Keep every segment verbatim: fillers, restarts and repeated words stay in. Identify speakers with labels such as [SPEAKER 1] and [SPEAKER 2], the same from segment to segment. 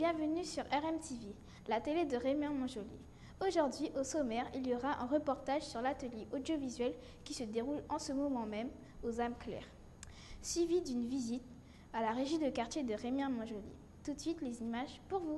[SPEAKER 1] bienvenue sur R M T V, la télé de Rémian Montjoly. Aujourd'hui, au sommaire, il y aura un reportage sur l'atelier audiovisuel qui se déroule en ce moment même aux âmes claires, suivi d'une visite à la régie de quartier de Rémian Montjoly. Tout de suite, les images pour vous.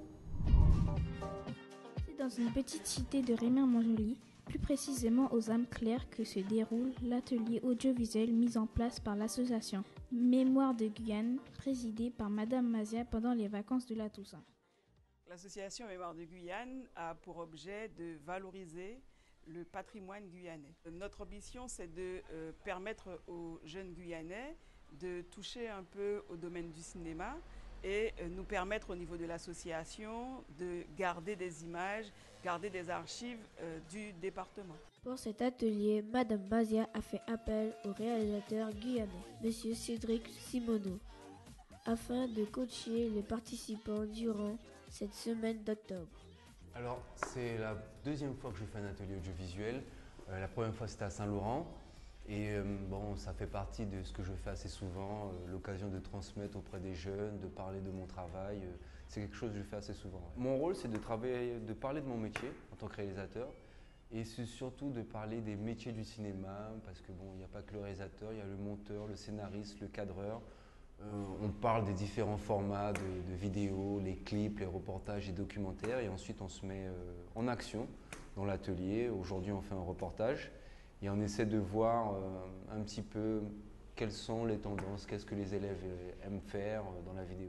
[SPEAKER 1] C'est dans une petite cité de Rémian Montjoly, plus précisément aux âmes claires, que se déroule l'atelier audiovisuel mis en place par l'association Mémoire de Guyane, présidée par Madame Mazia pendant les vacances de la Toussaint.
[SPEAKER 2] L'association Mémoire de Guyane a pour objet de valoriser le patrimoine guyanais. Notre ambition, c'est de euh, permettre aux jeunes Guyanais de toucher un peu au domaine du cinéma et euh, nous permettre au niveau de l'association de garder des images, garder des archives euh, du département.
[SPEAKER 3] Pour cet atelier, Madame Mazia a fait appel au réalisateur guyanais, Monsieur Cédric Simoneau, afin de coacher les participants durant cette semaine d'octobre.
[SPEAKER 4] Alors, c'est la deuxième fois que je fais un atelier audiovisuel. Euh, la première fois, c'était à Saint-Laurent. Et euh, bon, ça fait partie de ce que je fais assez souvent, euh, l'occasion de transmettre auprès des jeunes, de parler de mon travail. Euh, c'est quelque chose que je fais assez souvent. Ouais. Mon rôle, c'est de travailler, de parler de mon métier en tant que réalisateur. Et c'est surtout de parler des métiers du cinéma, parce que bon, il n'y a pas que le réalisateur, il y a le monteur, le scénariste, le cadreur. Euh, on parle des différents formats de, de vidéos, les clips, les reportages et documentaires, et ensuite on se met euh, en action dans l'atelier. Aujourd'hui, on fait un reportage et on essaie de voir euh, un petit peu quelles sont les tendances, qu'est-ce que les élèves aiment faire dans la vidéo.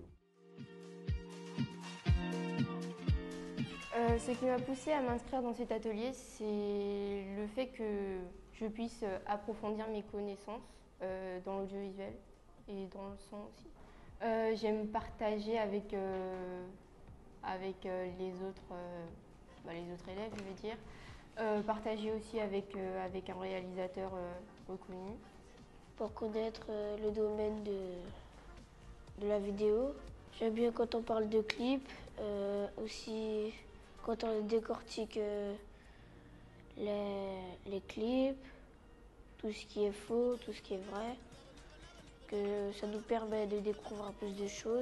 [SPEAKER 5] Euh, ce qui m'a poussée à m'inscrire dans cet atelier, c'est le fait que je puisse approfondir mes connaissances euh, dans l'audiovisuel et dans le son aussi. Euh, j'aime partager avec, euh, avec euh, les, autres, euh, bah, les autres élèves, je vais dire. Euh, partager aussi avec, euh, avec un réalisateur euh, reconnu.
[SPEAKER 3] Pour connaître euh, le domaine de, de la vidéo, j'aime bien quand on parle de clips, euh, aussi quand on décortique euh, les, les clips, tout ce qui est faux, tout ce qui est vrai, que ça nous permet de découvrir plus de choses.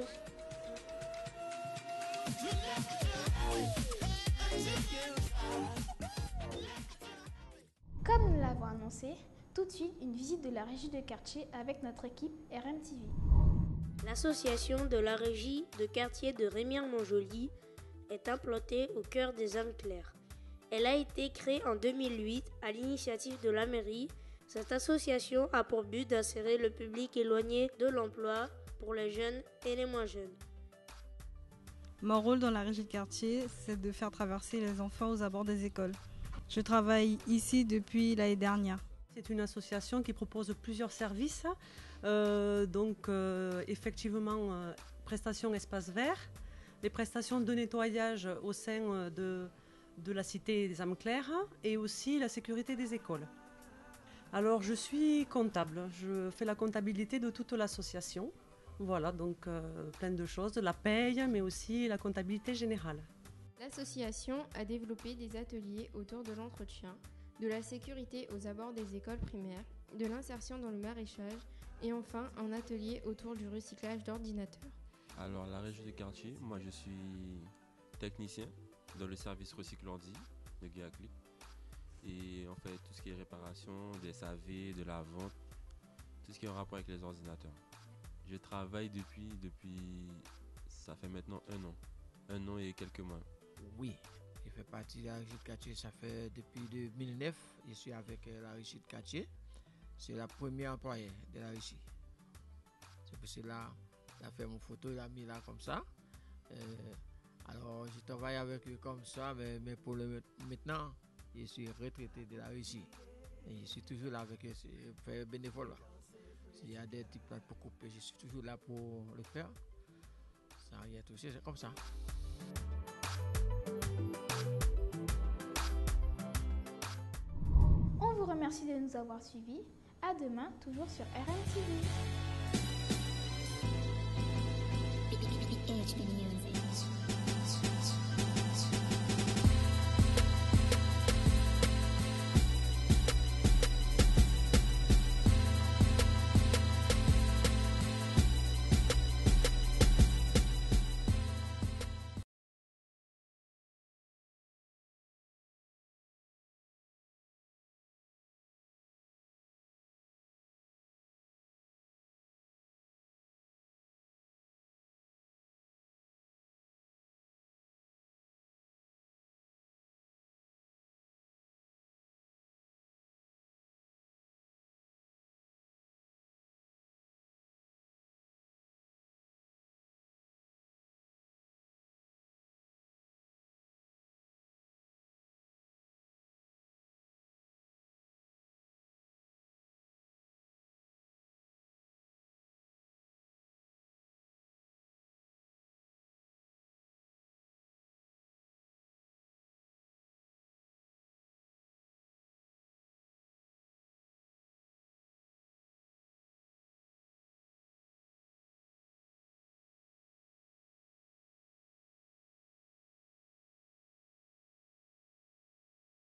[SPEAKER 1] Comme nous l'avons annoncé, tout de suite une visite de la régie de quartier avec notre équipe R M T V.
[SPEAKER 3] L'association de la régie de quartier de Rémian Montjoly est implantée au cœur des âmes claires. Elle a été créée en deux mille huit à l'initiative de la mairie. Cette association a pour but d'insérer le public éloigné de l'emploi pour les jeunes et les moins jeunes.
[SPEAKER 6] Mon rôle dans la régie de quartier, c'est de faire traverser les enfants aux abords des écoles. Je travaille ici depuis l'année dernière.
[SPEAKER 7] C'est une association qui propose plusieurs services, euh, donc euh, effectivement euh, prestations espaces verts, les prestations de nettoyage au sein de, de la cité des âmes claires et aussi la sécurité des écoles. Alors je suis comptable, je fais la comptabilité de toute l'association, voilà donc euh, plein de choses, de la paye mais aussi la comptabilité générale.
[SPEAKER 5] L'association a développé des ateliers autour de l'entretien, de la sécurité aux abords des écoles primaires, de l'insertion dans le maraîchage et enfin un atelier autour du recyclage d'ordinateurs.
[SPEAKER 8] Alors la régie de quartier, moi je suis technicien dans le service recyclordi de Guéaclic et on fait tout ce qui est réparation, des S A V, de la vente, tout ce qui est en rapport avec les ordinateurs. Je travaille depuis, depuis, ça fait maintenant un an, un an et quelques mois.
[SPEAKER 9] Oui, je fais partie de la régie de quartier, ça fait depuis deux mille neuf, je suis avec la régie de quartier. C'est la première employée de la régie. C'est pour cela qu'il a fait mon photo, il a mis là comme ça. Euh, alors je travaille avec eux comme ça, mais, mais pour le maintenant, je suis retraité de la régie. Et je suis toujours là avec eux, je fais bénévolat. S'il y a des types pour couper, je suis toujours là pour le faire. Ça rien touché, c'est comme ça.
[SPEAKER 1] On vous remercie de nous avoir suivis. À demain, toujours sur R M T V.